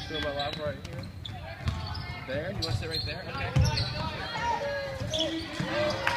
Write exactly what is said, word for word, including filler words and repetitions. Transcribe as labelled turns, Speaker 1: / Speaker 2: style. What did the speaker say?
Speaker 1: Throw my lap right here. There? You want to sit right there? Okay.